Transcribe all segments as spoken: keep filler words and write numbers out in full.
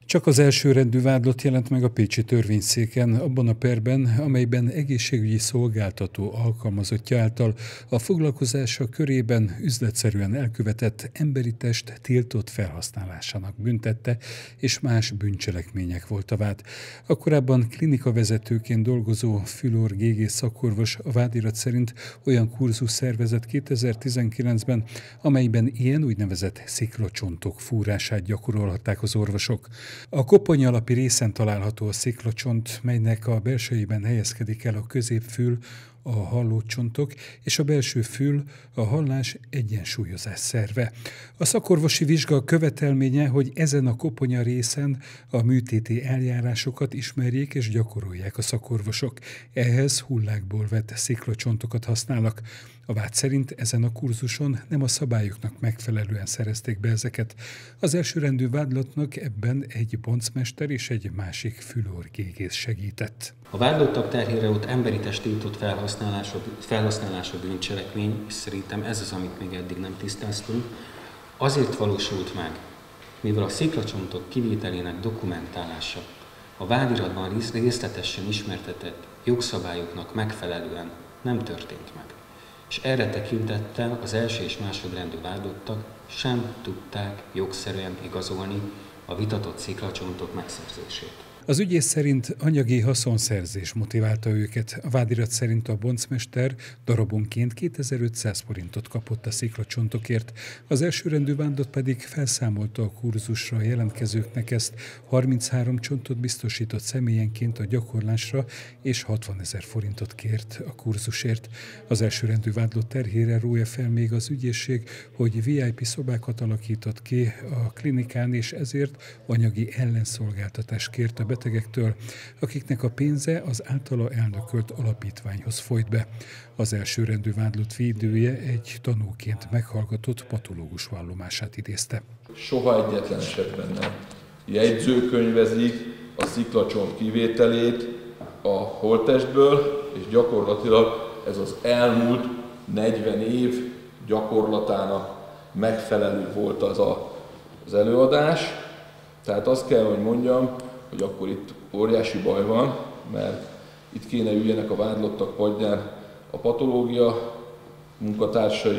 Csak az elsőrendű vádlott jelent meg a pécsi törvényszéken abban a perben, amelyben egészségügyi szolgáltató alkalmazottja által a foglalkozása körében üzletszerűen elkövetett emberi test tiltott felhasználásának büntette, és más bűncselekmények volt a vád. A korábban klinikavezetőként dolgozó Fülor Gé Gé szakorvos a vádirat szerint olyan kurzus szervezett kétezer-tizenkilencben, amelyben ilyen úgynevezett sziklacsontok fúrását gyakorolhatták az orvosok. A koponyalapi részen található a sziklacsont, melynek a belsejében helyezkedik el a középfül, a hallócsontok, és a belső fül a hallás egyensúlyozás szerve. A szakorvosi vizsga követelménye, hogy ezen a koponya részen a műtéti eljárásokat ismerjék és gyakorolják a szakorvosok. Ehhez hullákból vett sziklacsontokat használnak. A vád szerint ezen a kurzuson nem a szabályoknak megfelelően szerezték be ezeket. Az elsőrendű vádlottnak ebben egy boncmester és egy másik Fülor Gé Gé segített. A vádlottak terhére ott emberi test tiltott felhasználása, felhasználása bűncselekmény, és szerintem ez az, amit még eddig nem tisztáztunk, azért valósult meg, mivel a sziklacsontok kivételének dokumentálása a vádiratban részletesen ismertetett jogszabályoknak megfelelően nem történt meg. És erre tekintettel az első és másodrendű vádlottak sem tudták jogszerűen igazolni a vitatott sziklacsontok megszerzését. Az ügyész szerint anyagi haszonszerzés motiválta őket. A vádirat szerint a boncmester darabonként kétezer-ötszáz forintot kapott a sziklacsontokért, az elsőrendű vádlott pedig felszámolta a kurzusra jelentkezőknek ezt, harminchárom csontot biztosított személyenként a gyakorlásra, és hatvanezer forintot kért a kurzusért. Az elsőrendű vádlott terhére rója fel még az ügyészség, hogy vé i pé szobákat alakított ki a klinikán, és ezért anyagi ellenszolgáltatást kért a betegektől, akiknek a pénze az általa elnökölt alapítványhoz folyt be. Az elsőrendű vádlott védője egy tanúként meghallgatott patológus vallomását idézte. Soha egyetlen esetben nem jegyzőkönyvezik a sziklacsont kivételét a holttestből, és gyakorlatilag ez az elmúlt negyven év gyakorlatának megfelelő volt az a, az előadás. Tehát azt kell, hogy mondjam, hogy akkor itt óriási baj van, mert itt kéne üljenek a vádlottak padján a patológia munkatársai,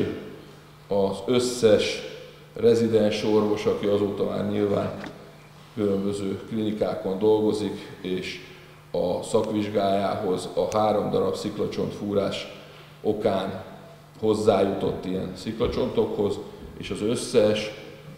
az összes rezidens orvos, aki azóta már nyilván különböző klinikákon dolgozik, és a szakvizsgájához a három darab sziklacsontfúrás okán hozzájutott ilyen sziklacsontokhoz, és az összes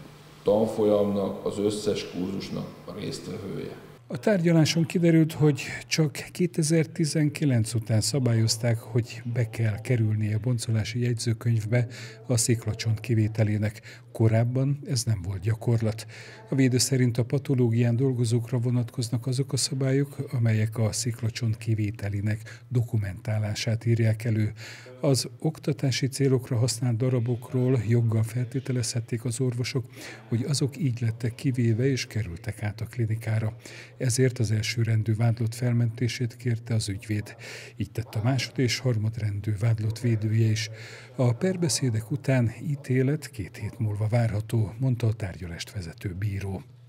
tanfolyamnak, az összes kurzusnak a résztvevője. A tárgyaláson kiderült, hogy csak kétezer-tizenkilenc után szabályozták, hogy be kell kerülnie a boncolási jegyzőkönyvbe a sziklacsont kivételének. Korábban ez nem volt gyakorlat. A védő szerint a patológián dolgozókra vonatkoznak azok a szabályok, amelyek a sziklacsont kivételének dokumentálását írják elő. Az oktatási célokra használt darabokról joggal feltételezhették az orvosok, hogy azok így lettek kivéve és kerültek át a klinikára. Ezért az elsőrendű vádlott felmentését kérte az ügyvéd. Így tett a másod- és harmadrendű vádlott védője is. A perbeszédek után ítélet két hét múlva várható, mondta a tárgyalást vezető bíró.